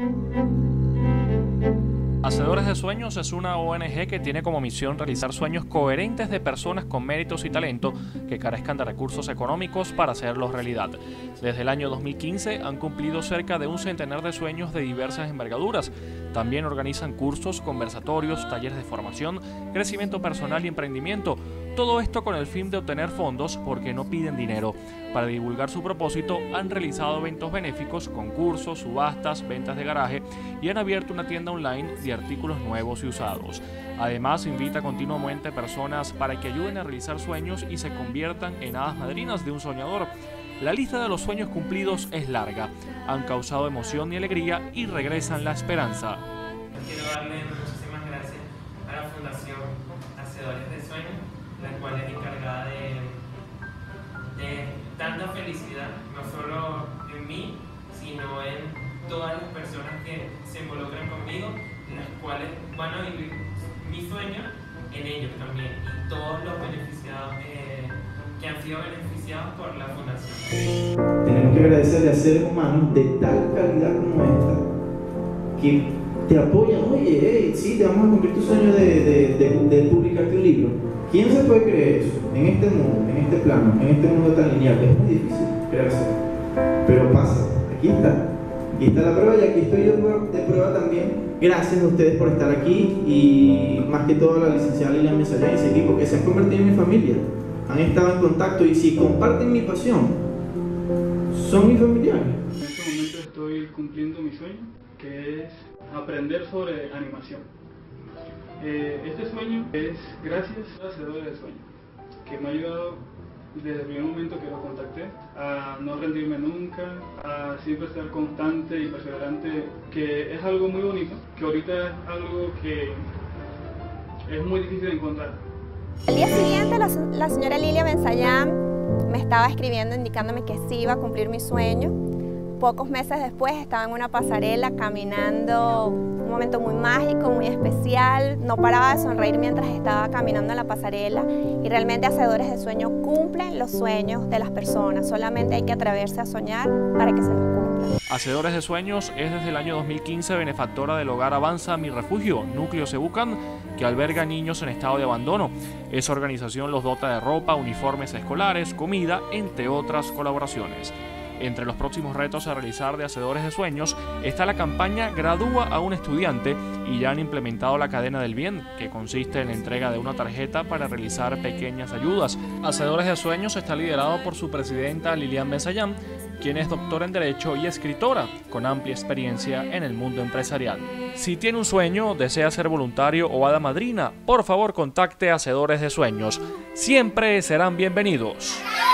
Hacedores de Sueños es una ONG que tiene como misión realizar sueños coherentes de personas con méritos y talento que carezcan de recursos económicos para hacerlos realidad. Desde el año 2015 han cumplido cerca de un centenar de sueños de diversas envergaduras. También organizan cursos, conversatorios, talleres de formación, crecimiento personal y emprendimiento. Todo esto con el fin de obtener fondos porque no piden dinero. Para divulgar su propósito han realizado eventos benéficos, concursos, subastas, ventas de garaje y han abierto una tienda online de artículos nuevos y usados. Además, invita continuamente personas para que ayuden a realizar sueños y se conviertan en hadas madrinas de un soñador. La lista de los sueños cumplidos es larga. Han causado emoción y alegría y regresan la esperanza. Quiero darle muchísimas gracias a la Fundación Hacedores de Sueños, la cual es encargada de tanta felicidad, no solo en mí, sino en todas las personas que se involucran conmigo, las cuales van a vivir mi sueño en ellos también, y todos los beneficiados que han sido beneficiados por la Fundación. Tenemos que agradecerle a seres humanos de tal calidad como esta, que te apoyan. Oye, hey, sí, te vamos a cumplir tu sueño de publicarte un libro. ¿Quién se puede creer eso? En este mundo, en este plano, en este mundo tan lineal, es muy difícil creerse. Pero pasa, aquí está la prueba y aquí estoy yo de prueba también. Gracias a ustedes por estar aquí y más que todo a la licenciada Lilian Mensallán y ese equipo que se han convertido en mi familia. Han estado en contacto y si comparten mi pasión, son mis familiares. En este momento estoy cumpliendo mi sueño, que es aprender sobre animación. Este sueño es gracias a Hacedores de Sueños, que me ha ayudado desde el primer momento que lo contacté a no rendirme nunca, a siempre estar constante y perseverante, que es algo muy bonito, que ahorita es algo que es muy difícil de encontrar. Al día siguiente la señora Lilian Mensallán me estaba escribiendo indicándome que sí iba a cumplir mi sueño. Pocos meses después estaba en una pasarela caminando, un momento muy mágico, muy especial. No paraba de sonreír mientras estaba caminando en la pasarela y realmente Hacedores de Sueños cumplen los sueños de las personas. Solamente hay que atreverse a soñar para que se los cumplan. Hacedores de Sueños es desde el año 2015 benefactora del Hogar Avanza Mi Refugio, núcleo Cebucan, que alberga niños en estado de abandono. Esa organización los dota de ropa, uniformes escolares, comida, entre otras colaboraciones. Entre los próximos retos a realizar de Hacedores de Sueños está la campaña Gradúa a un estudiante y ya han implementado la cadena del bien, que consiste en la entrega de una tarjeta para realizar pequeñas ayudas. Hacedores de Sueños está liderado por su presidenta Lilian Mensallán, quien es doctora en Derecho y escritora, con amplia experiencia en el mundo empresarial. Si tiene un sueño, desea ser voluntario o hada madrina, por favor contacte a Hacedores de Sueños. Siempre serán bienvenidos.